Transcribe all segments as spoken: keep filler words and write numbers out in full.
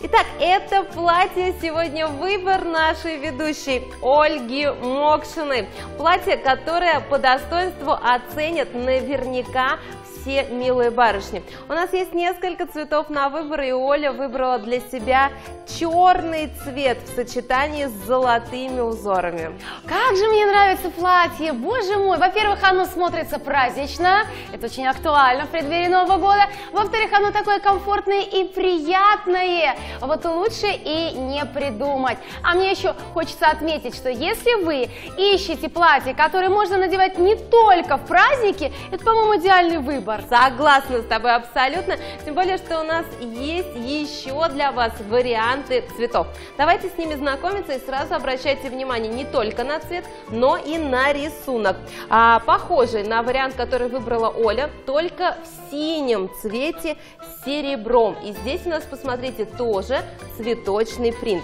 Итак, это платье сегодня выбор нашей ведущей Ольги Мокшиной. Платье, которое по достоинству оценят наверняка все милые барышни. У нас есть несколько цветов на выбор, и Оля выбрала для себя черный цвет в сочетании с золотыми узорами. Как же мне нравится платье, боже мой! Во-первых, оно смотрится празднично, это очень актуально в преддверии Нового года. Во-вторых, оно такое комфортное и приятное, вот лучше и не придумать. А мне еще хочется отметить, что если вы ищете платье, которое можно надевать не только в праздники, это, по-моему, идеальный выбор. Согласна с тобой абсолютно, тем более, что у нас есть еще для вас варианты цветов. Давайте с ними знакомиться и сразу обращайте внимание не только на цвет, но и на рисунок. А, похожий на вариант, который выбрала Оля, только в синем цвете с серебром. И здесь у нас, посмотрите, тоже цветочный принт.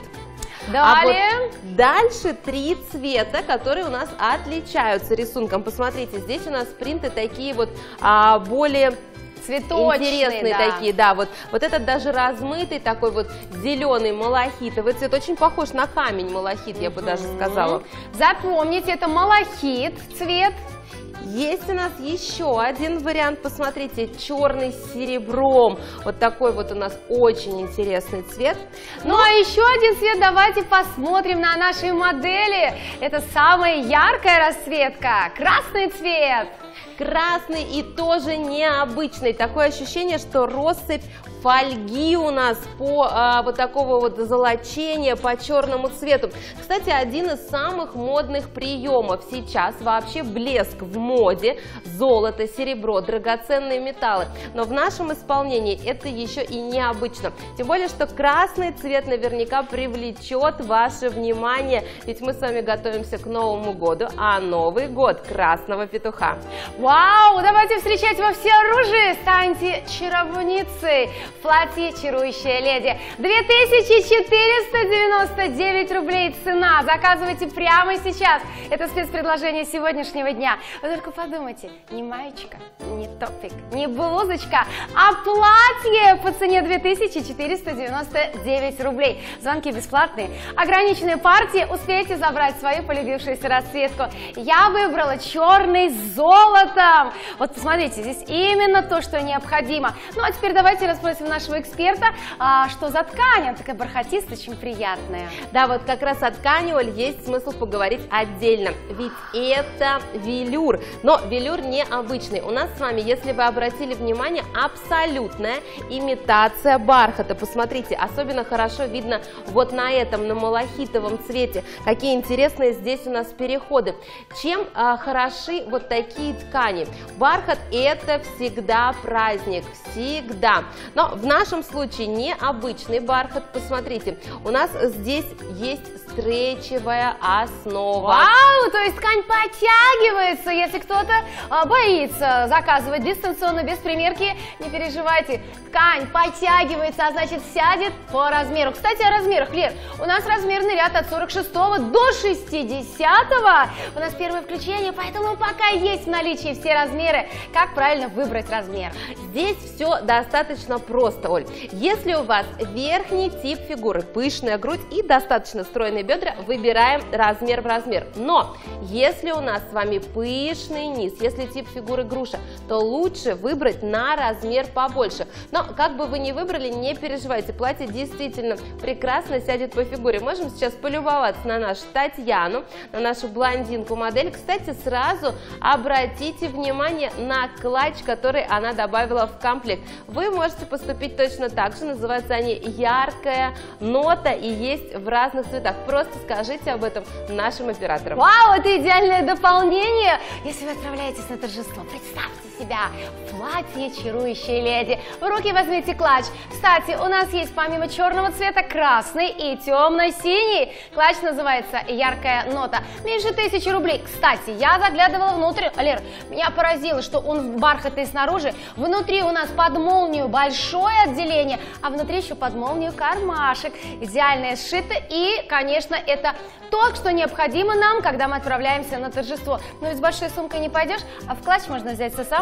Далее. А вот дальше три цвета, которые у нас отличаются рисунком. Посмотрите, здесь у нас принты такие вот а, более цветочные, интересные, да. такие, да, вот, вот этот даже размытый такой вот зеленый малахитовый цвет, очень похож на камень малахит, я бы даже сказала. Запомните, это малахит цвет. Есть у нас еще один вариант, посмотрите, черный с серебром, вот такой вот у нас очень интересный цвет. Ну а еще один цвет давайте посмотрим на нашей модели, это самая яркая расцветка, красный цвет. Красный и тоже необычный, такое ощущение, что россыпь фольги у нас по а, вот такого вот золочения по черному цвету. Кстати, один из самых модных приемов сейчас вообще блеск в моде, золото, серебро, драгоценные металлы. Но в нашем исполнении это еще и необычно. Тем более, что красный цвет наверняка привлечет ваше внимание, ведь мы с вами готовимся к Новому году, а Новый год красного петуха. Вау, давайте встречать во всеоружии, станьте чаровницей. В платье «Чарующая леди». две тысячи четыреста девяносто девять рублей цена. Заказывайте прямо сейчас. Это спецпредложение сегодняшнего дня. Вы только подумайте, не маечка, не топик, не блузочка, а платье по цене две тысячи четыреста девяносто девять рублей. Звонки бесплатные. Ограниченные партии, успейте забрать свою полюбившуюся расцветку. Я выбрала черный с золотом. Вот посмотрите, здесь именно то, что необходимо. Ну а теперь давайте расспросим нашего эксперта, а, что за ткань, она такая бархатистая, очень приятная. Да, вот как раз о ткани, Оль, есть смысл поговорить отдельно, ведь это велюр, но велюр необычный. У нас с вами, если вы обратили внимание, абсолютная имитация бархата. Посмотрите, особенно хорошо видно вот на этом, на малахитовом цвете, какие интересные здесь у нас переходы. Чем а, хороши вот такие ткани? Бархат — это всегда праздник, всегда. Но в нашем случае необычный бархат, посмотрите, у нас здесь есть стрейчевая основа. Вау, то есть ткань подтягивается, если кто-то а, боится заказывать дистанционно без примерки, не переживайте, ткань подтягивается, а значит сядет по размеру. Кстати, о размерах, Лер, у нас размерный ряд от сорок шестого до шестидесятого, у нас первое включение, поэтому пока есть в наличии все размеры, как правильно выбрать размер? Здесь все достаточно просто, Оль. Если у вас верхний тип фигуры, пышная грудь и достаточно стройные бедра, выбираем размер в размер. Но если у нас с вами пышный низ, если тип фигуры груша, то лучше выбрать на размер побольше. Но как бы вы ни выбрали, не переживайте, платье действительно прекрасно сядет по фигуре. Можем сейчас полюбоваться на нашу Татьяну, на нашу блондинку-модель. Кстати, сразу обратите внимание на клатч, который она добавила в комплект. Вы можете поступить точно так же, называются они «Яркая нота» и есть в разных цветах. Просто скажите об этом нашим операторам. Вау, это идеальное дополнение, если вы отправляетесь на торжество. Представьте себя в платье «Чарующей леди». В руки возьмите клатч. Кстати, у нас есть помимо черного цвета красный и темно-синий. Клатч называется «Яркая нота». Меньше тысячи рублей. Кстати, я заглядывала внутрь. Лер, меня поразило, что он бархатный снаружи. Внутри у нас под молнию большое отделение, а внутри еще под молнию кармашек. Идеально сшито и, конечно, это то, что необходимо нам, когда мы отправляемся на торжество. Но ведь с большой сумкой не пойдешь, а в клатч можно взять все самое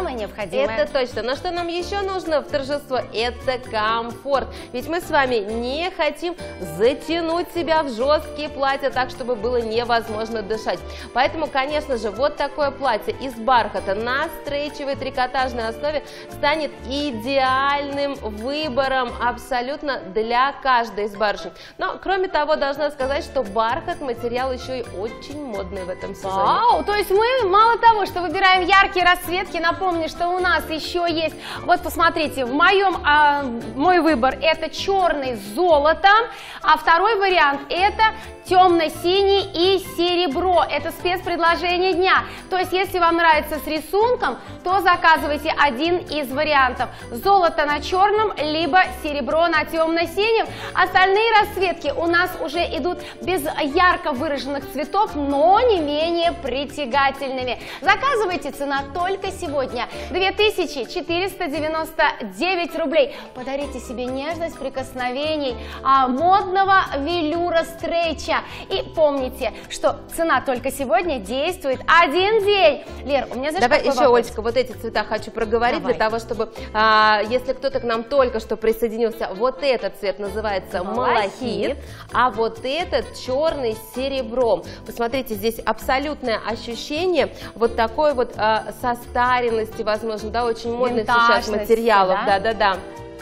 самое необходимое. Это точно. Но что нам еще нужно в торжество? Это комфорт. Ведь мы с вами не хотим затянуть себя в жесткие платья так, чтобы было невозможно дышать. Поэтому, конечно же, вот такое платье из бархата на стрейчевой трикотажной основе станет идеальным выбором абсолютно для каждой из барышень. Но, кроме того, должна сказать, что бархат материал еще и очень модный в этом сезоне. Вау, то есть мы мало того, что выбираем яркие расцветки, напомню, что у нас еще есть, вот посмотрите, в моем, а, мой выбор это черный с золотом, а второй вариант это темно-синий и серебро. Это спецпредложение дня. То есть, если вам нравится с рисунком, то заказывайте один из вариантов. Золото на черном, либо серебро на темно-синем. Остальные расцветки у нас уже идут без ярко выраженных цветов, но не менее притягательными. Заказывайте, цена только сегодня две тысячи четыреста девяносто девять рублей. Подарите себе нежность прикосновений а, модного велюра стрейча. И помните, что цена только сегодня действует один день. Лер, у меня, знаешь, давай еще, вопрос? Олечка, вот эти цвета хочу проговорить. Давай. Для того, чтобы, а, если кто-то к нам только что присоединился, вот этот цвет называется малахит, малахит а вот этот черный с серебром. Посмотрите, здесь абсолютное ощущение вот такой вот а, состаренности, возможно, да, очень модных сейчас материалов. Да-да-да.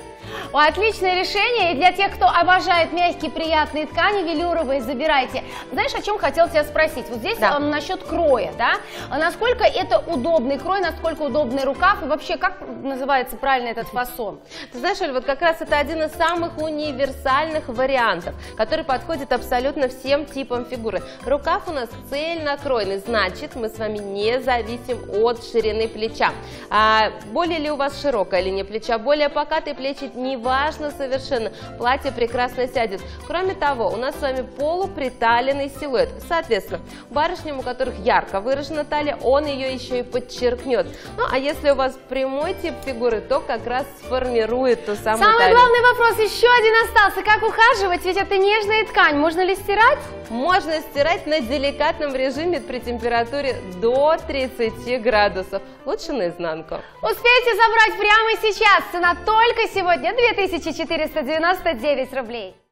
Отличное решение, и для тех, кто обожает мягкие приятные ткани велюровые, забирайте. Знаешь, о чем хотел тебя спросить? Вот здесь да. насчет кроя, да? Насколько это удобный крой, насколько удобный рукав, и вообще, как называется правильно этот фасон? Ты знаешь, Оль, вот как раз это один из самых универсальных вариантов, который подходит абсолютно всем типам фигуры. Рукав у нас цельнокройный, значит, мы с вами не зависим от ширины плеча. А более ли у вас широкая линия плеча, более покатые плечи, неважно совершенно, платье прекрасно сядет. Кроме того, у нас с вами полуприталенный силуэт. Соответственно, барышням, у которых ярко выражена талия, он ее еще и подчеркнет. Ну, а если у вас прямой тип фигуры, то как раз сформирует ту самую Самый талию. главный вопрос еще один остался. Как ухаживать? Ведь это нежная ткань. Можно ли стирать? Можно стирать на деликатном режиме при температуре до тридцати градусов. Лучше наизнанку. Успейте забрать прямо сейчас. Цена только сегодня две тысячи четыреста девяносто девять рублей.